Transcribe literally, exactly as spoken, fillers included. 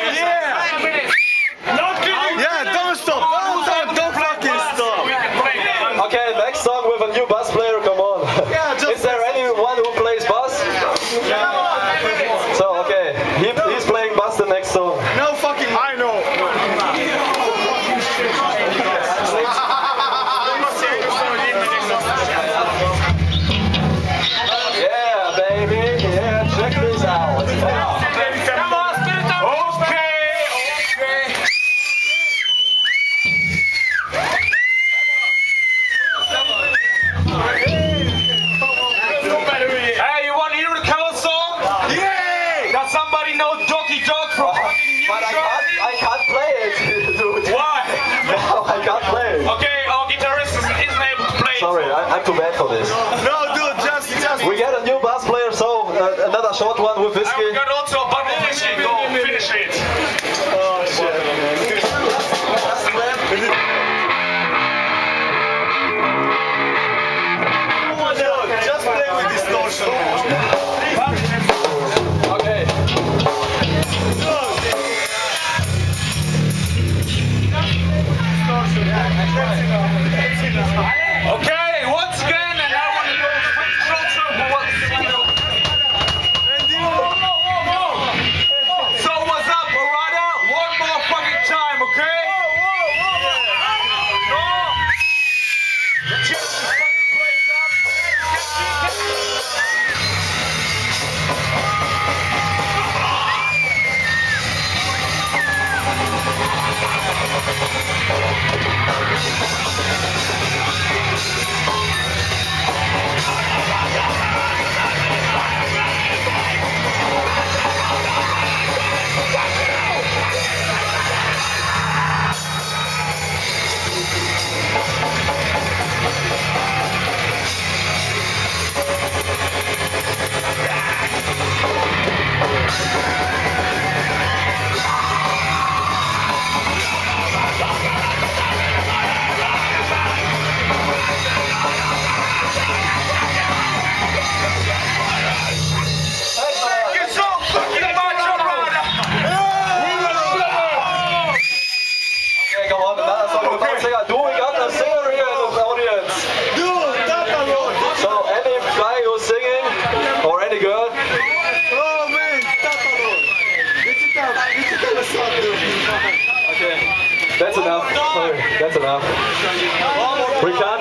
Yeah, don't stop. Don't stop. Don't fucking stop. Okay, next song with a new bass player. Come on. Yeah, just Is there anyone who plays bass? So okay, he, he's playing bass the next song. No fucking. I know. Yeah, baby. Yeah, check this out. I'm too bad for this. No, dude, just, just. We got a new bass player, so uh, another short one with whiskey. And we got also a bottle of whiskey. Go, finish it. Oh shit. Just play with distortion. Okay. Okay, once again, and I want to go straight So what's up, Oradea? One more fucking time, okay? No. Check this fucking place up. That's enough. Sorry, that's enough. We can't.